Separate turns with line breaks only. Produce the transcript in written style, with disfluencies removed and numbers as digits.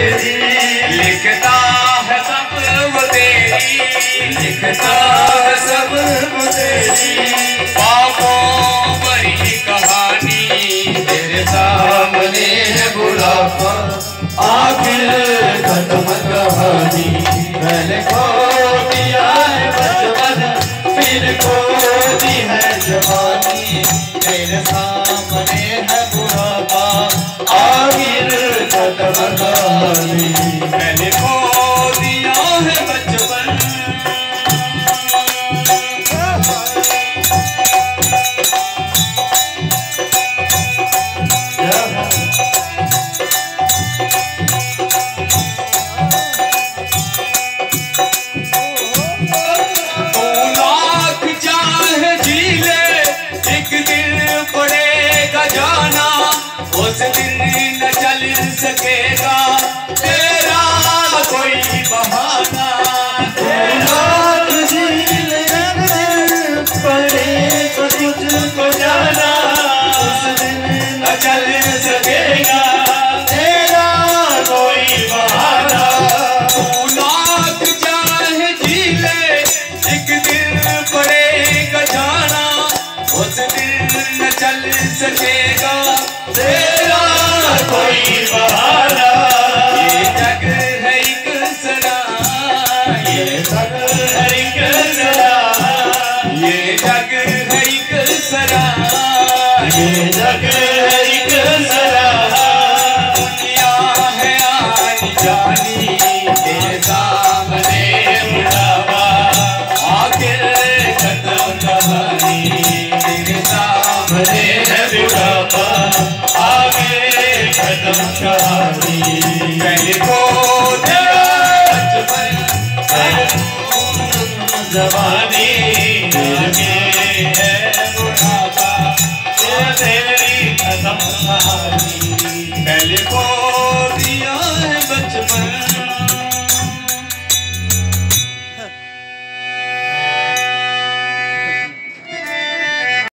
लिखता है सब वो तेरी, लिखता है सब वो तेरी पापों भरी कहानी। तेरे सामने है बुढ़ापा आखिर खत्म कहानी। मैंने खो दिया है बचपन फिर खो दी है जवानी। तेरे सामने है बुढ़ापा आखिर खत्म कहानी। मैंने खो दिया है बचपन उस दिन न चल सकेगा तेरा कोई बहाना। तेरा पड़ेगा तुझको जाना उस दिन न चल सकेगा तेरा कोई बहाना। तू लाख चाहे जी ले एक दिन पड़ेगा जाना उस दिन न चल सकेगा तेरा कोई बहाना। ये जग है एक सरा, ये जग है एक सरा, ये जग है एक सरा, ये जग है एक सरा। दुनिया है आनी जानी तेरे सामने बुढ़ापा आखिर खत्म कहानी। तेरे सामने है बुढ़ापा आगे खत्म कहानी। मैंने खो दिया बचपन जवानी। आगे है बुढ़ापा तेरी खत्म कहानी।